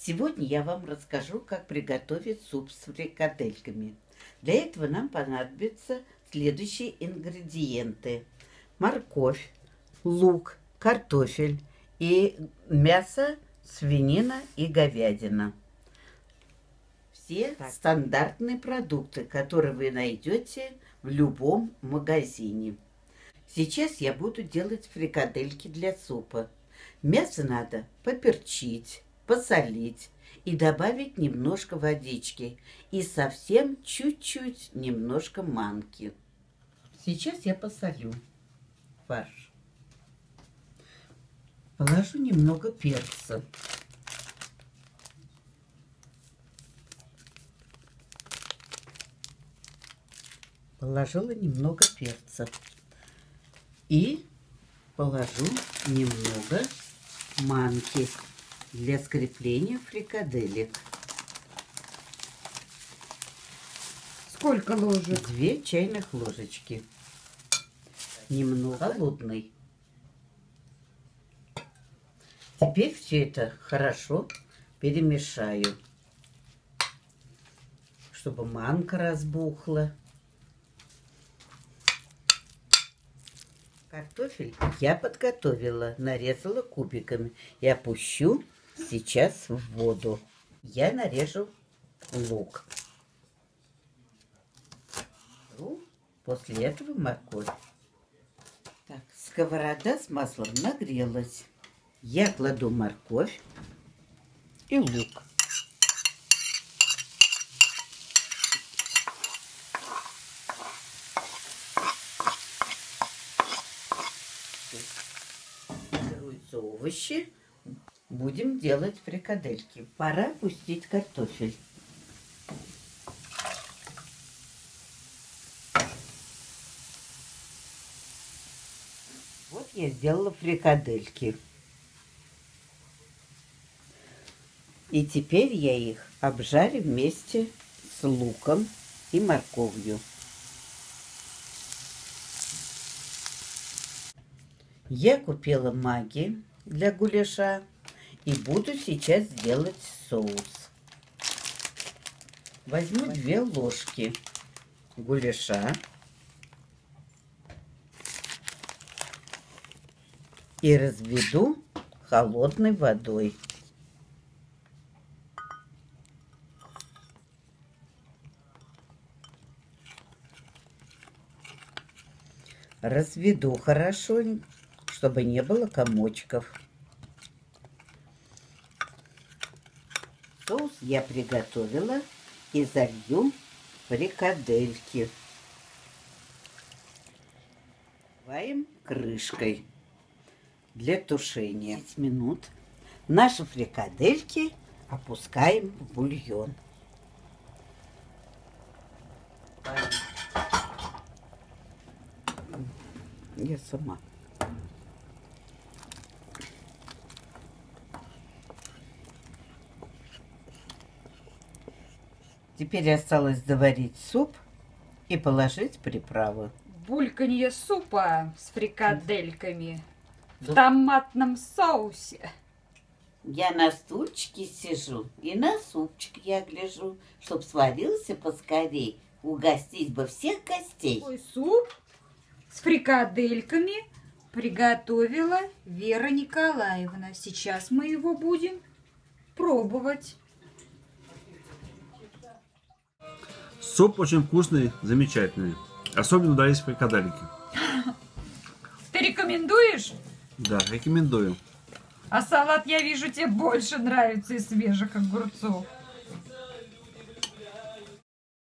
Сегодня я вам расскажу, как приготовить суп с фрикадельками. Для этого нам понадобятся следующие ингредиенты: морковь, лук, картофель и мясо, свинина и говядина. Все стандартные продукты, которые вы найдете в любом магазине. Сейчас я буду делать фрикадельки для супа. Мясо надо поперчить, посолить и добавить немножко водички и совсем чуть-чуть немножко манки. Сейчас я посолю фарш. Положу немного перца. Положила немного перца. И положу немного манки для скрепления фрикаделек. Сколько ложек? 2 чайных ложечки. Немного холодной. Теперь все это хорошо перемешаю, чтобы манка разбухла. Картофель я подготовила, нарезала кубиками и опущу сейчас в воду. Я нарежу лук. После этого морковь. Так, сковорода с маслом нагрелась. Я кладу морковь и лук. Берутся овощи. Будем делать фрикадельки. Пора пустить картофель. Вот я сделала фрикадельки. И теперь я их обжарю вместе с луком и морковью. Я купила магги для гуляша и буду сейчас делать соус. Возьму 2 ложки гуляша и разведу холодной водой. Разведу хорошо, чтобы не было комочков. Соус я приготовила и залью фрикадельки. Накрываем крышкой для тушения. 10 минут. Наши фрикадельки опускаем в бульон. Я сама. Теперь осталось доварить суп и положить приправы. Бульканье супа с фрикадельками в томатном соусе. Я на стульчике сижу и на супчик я гляжу, чтоб сварился поскорей. Угостить бы всех гостей. Ой, суп с фрикадельками приготовила Вера Николаевна. Сейчас мы его будем пробовать. Суп очень вкусный, замечательный. Особенно дались фрикадельки. Ты рекомендуешь? Да, рекомендую. А салат, я вижу, тебе больше нравится из свежих огурцов.